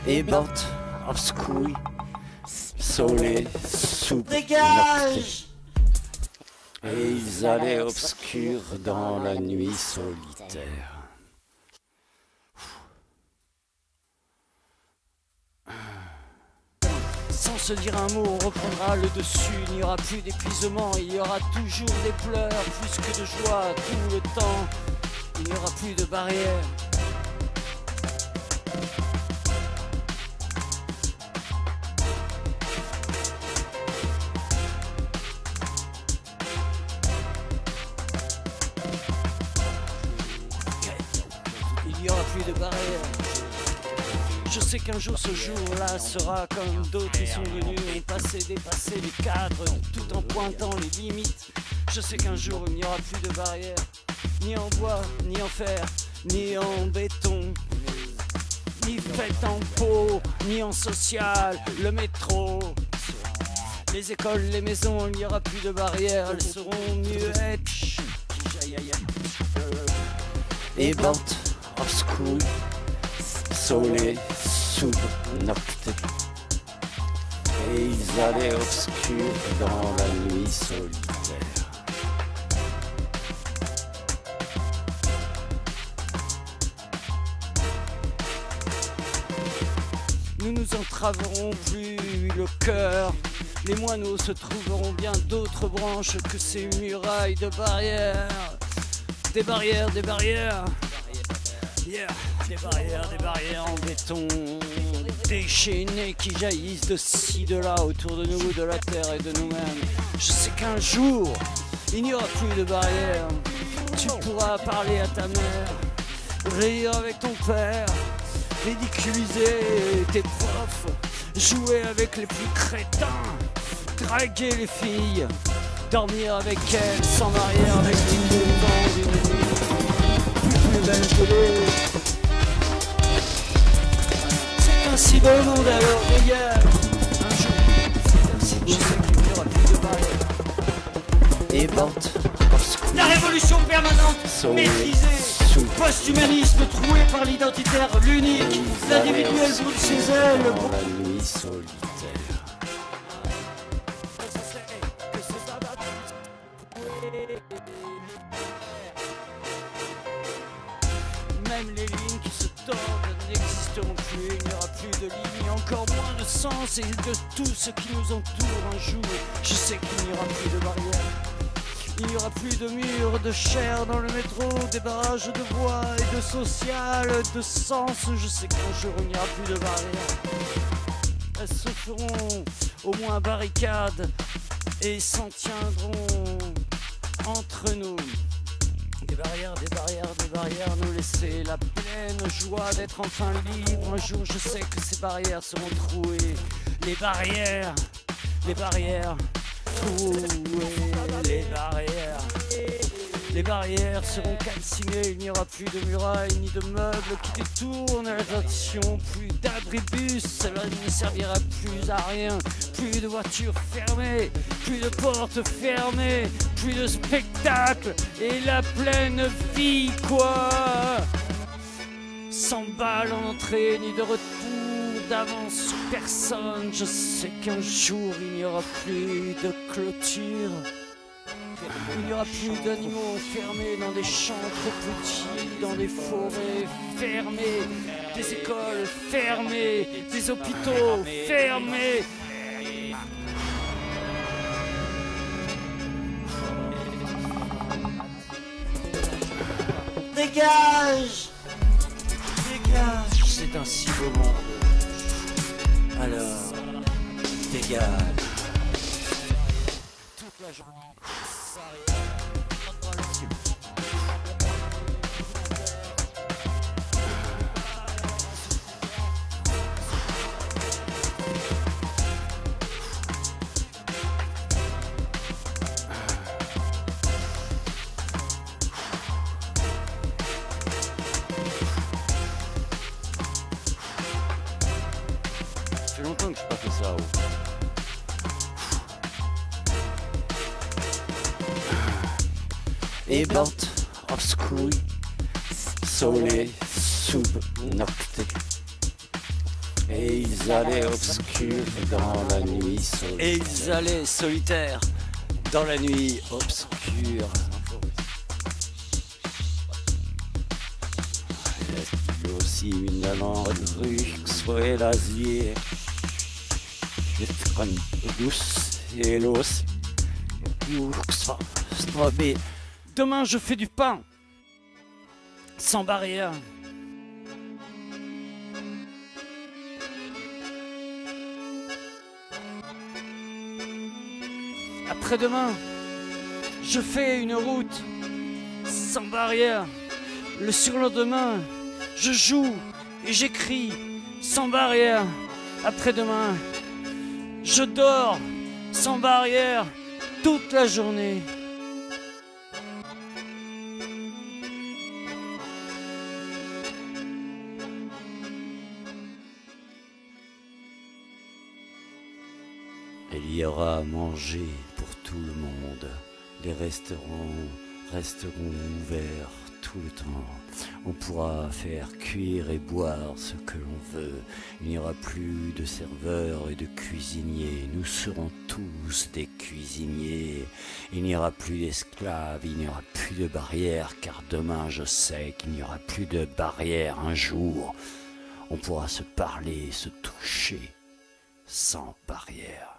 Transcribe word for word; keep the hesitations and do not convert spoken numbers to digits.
e bot obscuri, sole sous Dégage! Et ils allaient obscurs dans la nuit solitaire. Sans se dire un mot, on reprendra le dessus. Il n'y aura plus d'épuisement, il y aura toujours des pleurs, plus que de joie tout le temps. Il n'y aura plus de barrières. Il n'y aura plus de barrières. Je sais qu'un jour ce jour-là sera comme d'autres qui sont venus, ont passé, dépassé les cadres, tout en pointant les limites. Je sais qu'un jour il n'y aura plus de barrières, ni en bois, ni en fer, ni en béton, ni faite en peau, ni en social, le métro, les écoles, les maisons, il n'y aura plus de barrières, elles seront muettes. E bot obscuri, sole sub nocte. Et ils allaient obscurs dans la nuit solitaire. Nous nous entraverons plus le cœur. Les moineaux se trouveront bien d'autres branches que ces murailles de barrières. Des barrières, des barrières. Yeah. Des barrières, des barrières en béton déchaînées qui jaillissent de ci, de là, autour de nous, de la terre et de nous-mêmes. Je sais qu'un jour, il n'y aura plus de barrières. Tu pourras parler à ta mère, rire avec ton père, ridiculiser tes profs, jouer avec les plus crétins, draguer les filles, dormir avec elles sans barrière, avec du temps d'une nuit plus belle que l'autre. C'est un si beau monde alors les gars. Un jour, c'est un si beau, je sais qu'il n'y aura plus de barrière. Et bot obscuri, La révolution permanente, sole maîtrisée. sous Post-humanisme troué par l'identitaire, l'unique, l'individuel brûle ses ailes. dans la nuit solitaire. Même les lignes qui se tordent n'existeront plus, il n'y aura plus de lignes, encore moins de sens et de tout ce qui nous entoure un jour. Je sais qu'il n'y aura plus de barrières. Il n'y aura plus de murs, de chair dans le métro, des barrages de voix et de social, de sens. Je sais qu'un jour il n'y aura plus de barrières. Elles se feront au moins barricades et s'en tiendront entre nous. Des barrières, des barrières, des barrières, nous laisser la pleine joie d'être enfin libre. Un jour je sais que ces barrières seront trouées. Les barrières, les barrières, trouées, les barrières. Les barrières seront calcinées, il n'y aura plus de murailles ni de meubles qui détournent l'attention, plus d'abribus, cela ne servira plus à rien, plus de voitures fermées, plus de portes fermées, plus de spectacles et la pleine vie quoi. Sans balles en entrée ni de retour d'avance sur personne, je sais qu'un jour il n'y aura plus de clôture. Il n'y aura plus d'animaux enfermés dans des champs trop petits, dans des forêts fermées, des écoles fermées, des hôpitaux fermés. Dégage! Dégage! C'est un si beau monde. Alors, dégage. Toute la journée. Ça fait longtemps que je n'ai pas fait ça. Oh. E bot obscuri, sole sub nocte. Et ils allaient obscurs dans la nuit solitaire. Et ils allaient solitaires dans la nuit obscure. Il y a aussi une allant rue soit l'asier. Les trains douces et l'os. Demain je fais du pain sans barrière. Après-demain, je fais une route sans barrière. Le surlendemain, je joue et j'écris sans barrière. Après-demain, je dors sans barrière toute la journée. Il y aura à manger pour tout le monde. Les restaurants resteront ouverts tout le temps. On pourra faire cuire et boire ce que l'on veut. Il n'y aura plus de serveurs et de cuisiniers. Nous serons tous des cuisiniers. Il n'y aura plus d'esclaves, il n'y aura plus de barrières, car demain je sais qu'il n'y aura plus de barrières. Un jour, on pourra se parler, se toucher sans barrière.